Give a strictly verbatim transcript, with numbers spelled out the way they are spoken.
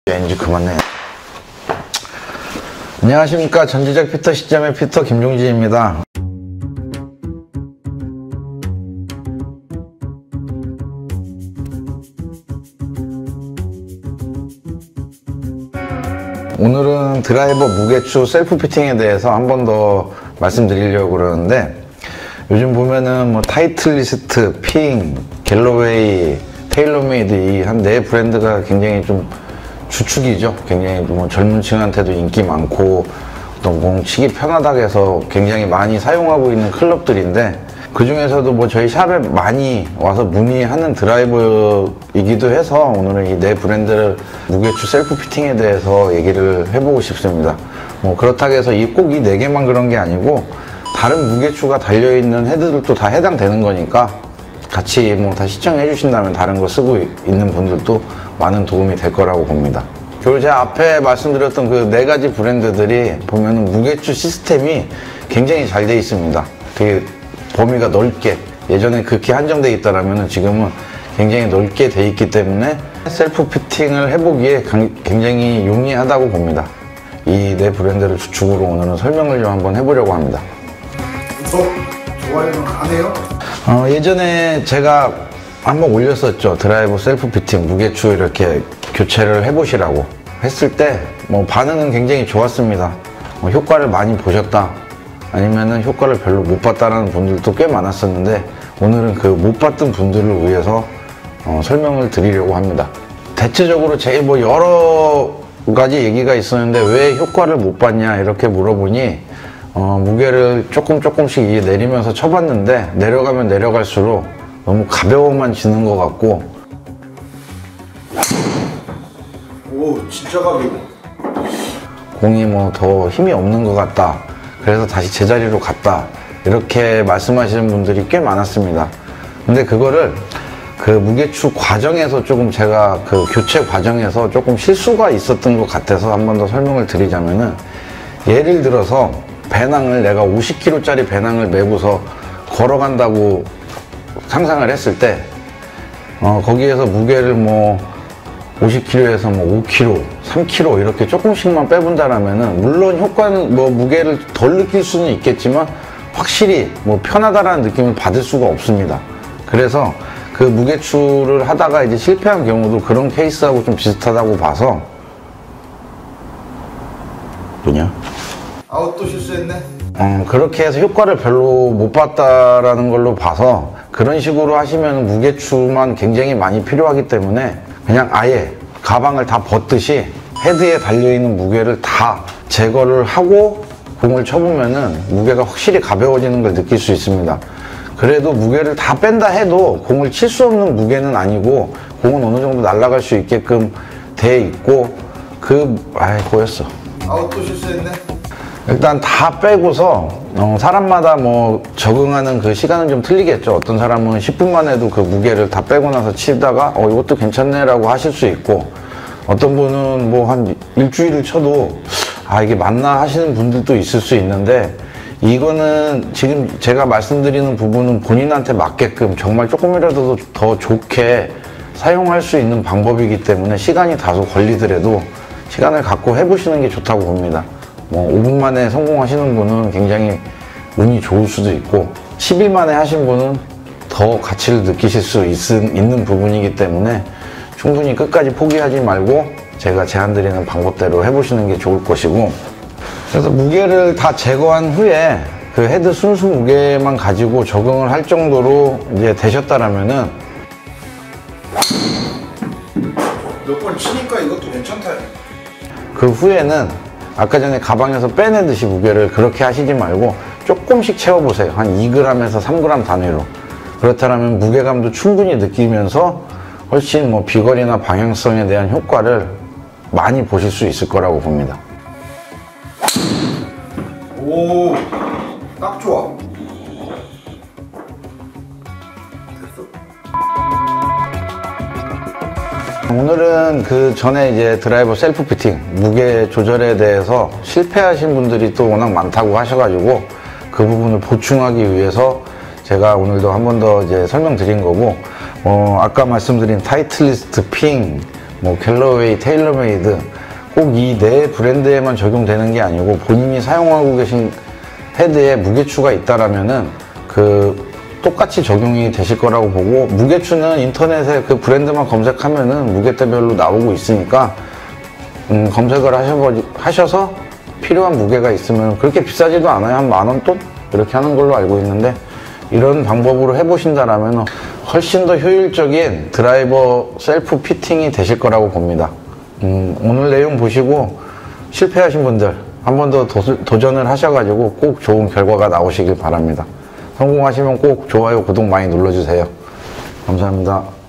이제 그만해. 안녕하십니까. 전지적 피터 시점의 피터 김종진입니다. 오늘은 드라이버 무게추 셀프 피팅에 대해서 한 번 더 말씀드리려고 그러는데, 요즘 보면은 뭐 타이틀리스트, 핑, 갤러웨이, 테일러메이드 이 한 네 브랜드가 굉장히 좀 주축이죠. 굉장히 뭐 젊은 층한테도 인기 많고 어떤 공 치기 편하다고 해서 굉장히 많이 사용하고 있는 클럽들인데, 그 중에서도 뭐 저희 샵에 많이 와서 문의하는 드라이버이기도 해서 오늘은 이 네 브랜드 무게추 셀프 피팅에 대해서 얘기를 해보고 싶습니다. 뭐 그렇다고 해서 꼭 이 네 개만 그런 게 아니고 다른 무게추가 달려있는 헤드들도 다 해당되는 거니까 같이 뭐 다 시청해 주신다면 다른 거 쓰고 있는 분들도 많은 도움이 될 거라고 봅니다. 그리고 제가 앞에 말씀드렸던 그 네 가지 브랜드들이 보면은 무게추 시스템이 굉장히 잘 돼 있습니다. 되게 범위가 넓게, 예전에 그렇게 한정돼 있다라면 지금은 굉장히 넓게 돼 있기 때문에 셀프 피팅을 해보기에 굉장히 용이하다고 봅니다. 이 네 브랜드를 주축으로 오늘은 설명을 좀 한번 해보려고 합니다. 구독, 좋아요는 안 해요? 어, 예전에 제가 한번 올렸었죠. 드라이버 셀프 피팅 무게추 이렇게 교체를 해보시라고 했을 때 뭐 반응은 굉장히 좋았습니다. 뭐 효과를 많이 보셨다, 아니면은 효과를 별로 못 봤다라는 분들도 꽤 많았었는데, 오늘은 그 못 봤던 분들을 위해서 어, 설명을 드리려고 합니다. 대체적으로 제일 뭐 여러 가지 얘기가 있었는데 왜 효과를 못 봤냐 이렇게 물어보니, 어, 무게를 조금 조금씩 내리면서 쳐봤는데 내려가면 내려갈수록 너무 가벼워만 지는 것 같고, 오, 진짜 가벼워. 공이 뭐 더 힘이 없는 것 같다, 그래서 다시 제자리로 갔다, 이렇게 말씀하시는 분들이 꽤 많았습니다. 근데 그거를 그 무게추 과정에서 조금 제가 그 교체 과정에서 조금 실수가 있었던 것 같아서 한 번 더 설명을 드리자면은, 예를 들어서 배낭을 내가 오십 킬로그램짜리 배낭을 메고서 걸어간다고 상상을 했을 때, 어, 거기에서 무게를 뭐 오십 킬로그램에서 뭐 오 킬로그램, 삼 킬로그램 이렇게 조금씩만 빼본다라면은, 물론 효과는 뭐 무게를 덜 느낄 수는 있겠지만 확실히 뭐 편하다라는 느낌을 받을 수가 없습니다. 그래서 그 무게추를 하다가 이제 실패한 경우도 그런 케이스하고 좀 비슷하다고 봐서. 뭐냐? 아웃 또 실수했네. 음, 그렇게 해서 효과를 별로 못 봤다라는 걸로 봐서, 그런 식으로 하시면 무게추만 굉장히 많이 필요하기 때문에 그냥 아예 가방을 다 벗듯이 헤드에 달려있는 무게를 다 제거를 하고 공을 쳐보면은 무게가 확실히 가벼워지는 걸 느낄 수 있습니다. 그래도 무게를 다 뺀다 해도 공을 칠 수 없는 무게는 아니고, 공은 어느 정도 날아갈 수 있게끔 돼 있고, 그, 아이, 고였어. 아웃 또 실수했네. 일단 다 빼고서 어, 사람마다 뭐 적응하는 그 시간은 좀 틀리겠죠. 어떤 사람은 십 분만 해도 그 무게를 다 빼고 나서 치다가 어 이것도 괜찮네 라고 하실 수 있고, 어떤 분은 뭐 한 일주일을 쳐도 아 이게 맞나 하시는 분들도 있을 수 있는데, 이거는 지금 제가 말씀드리는 부분은 본인한테 맞게끔 정말 조금이라도 더 좋게 사용할 수 있는 방법이기 때문에 시간이 다소 걸리더라도 시간을 갖고 해보시는 게 좋다고 봅니다. 뭐 오 분 만에 성공하시는 분은 굉장히 운이 좋을 수도 있고, 십 일 만에 하신 분은 더 가치를 느끼실 수 있, 있는 부분이기 때문에 충분히 끝까지 포기하지 말고 제가 제안드리는 방법대로 해보시는 게 좋을 것이고, 그래서 무게를 다 제거한 후에 그 헤드 순수 무게만 가지고 적응을 할 정도로 이제 되셨다라면은, 몇 번 치니까 이것도 괜찮다. 그 후에는 아까 전에 가방에서 빼내듯이 무게를 그렇게 하시지 말고 조금씩 채워보세요. 한 이 그램에서 삼 그램 단위로. 그렇다면 무게감도 충분히 느끼면서 훨씬 뭐 비거리나 방향성에 대한 효과를 많이 보실 수 있을 거라고 봅니다. 오, 딱 좋아. 됐어. 오늘은 그 전에 이제 드라이버 셀프 피팅 무게 조절에 대해서 실패하신 분들이 또 워낙 많다고 하셔가지고 그 부분을 보충하기 위해서 제가 오늘도 한 번 더 이제 설명드린 거고, 어, 아까 말씀드린 타이틀리스트, 핑, 뭐 갤러웨이, 테일러메이드 꼭 이 네 브랜드에만 적용되는 게 아니고 본인이 사용하고 계신 헤드에 무게추가 있다라면은 그 똑같이 적용이 되실 거라고 보고, 무게추는 인터넷에 그 브랜드만 검색하면은 무게대별로 나오고 있으니까 음, 검색을 하셔, 하셔서 필요한 무게가 있으면 그렇게 비싸지도 않아요. 한 만 원 돈? 이렇게 하는 걸로 알고 있는데, 이런 방법으로 해보신다라면 훨씬 더 효율적인 드라이버 셀프 피팅이 되실 거라고 봅니다. 음, 오늘 내용 보시고 실패하신 분들 한 번 더 도전을 하셔가지고 꼭 좋은 결과가 나오시길 바랍니다. 성공하시면 꼭 좋아요, 구독 많이 눌러주세요. 감사합니다.